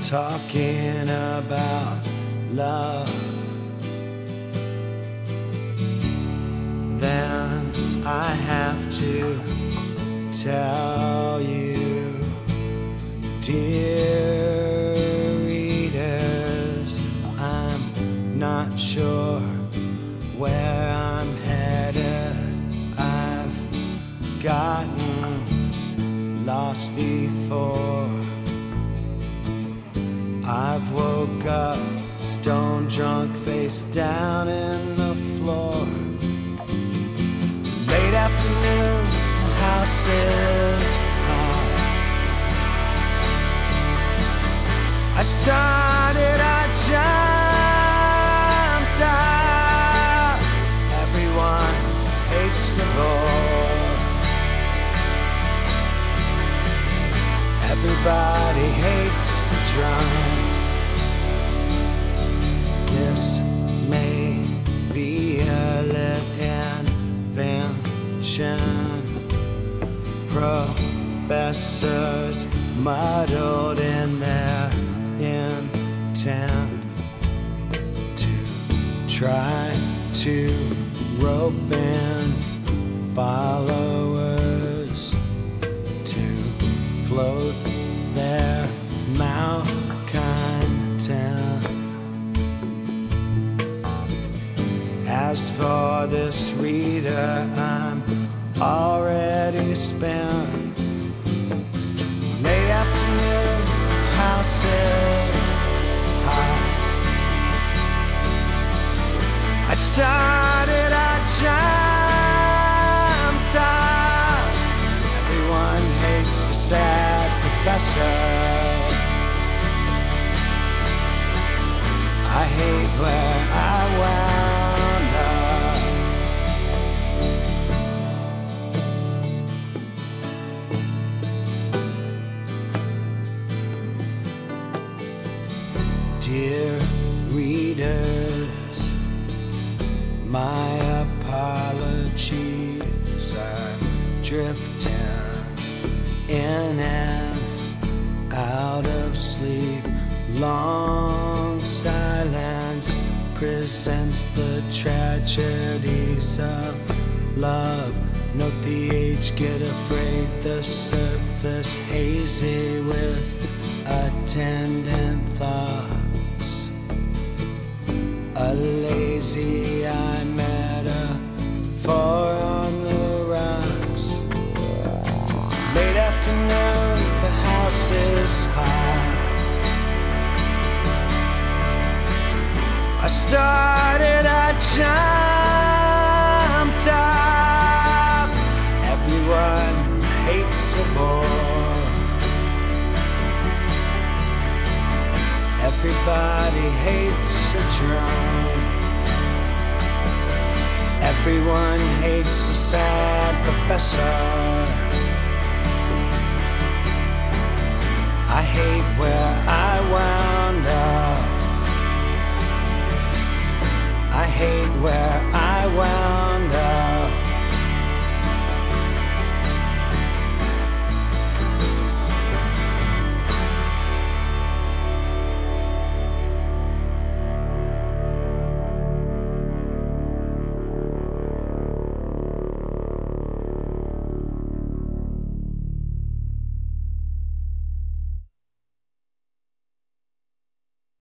talking about love, then I have to tell you, dear readers, I'm not sure where I'm headed. I've gotten lost before. I've woke up stone drunk, face down in the floor. Late afternoon, the house is high. I started, I jumped out. Everyone hates the Lord. Everybody hates the drum. This may be a lit invention. Professors muddled in their intent to try to rope in followers to float their malcontent. As for this reader, I'm already spent. Late afternoon, house is high. I started, I jumped out. Everyone hates a sad professor. I hate where I wound up. Dear readers, my apologies. I'm drifting in and out of sleep. Long silence presents the tragedies of love. Note the age, get afraid, the surface hazy with attendant thoughts. A lazy eye metaphor on the rocks. Late afternoon, the house is high. I started, I jumped up. Everyone hates a bore. Everybody hates a drunk. Everyone hates a sad professor.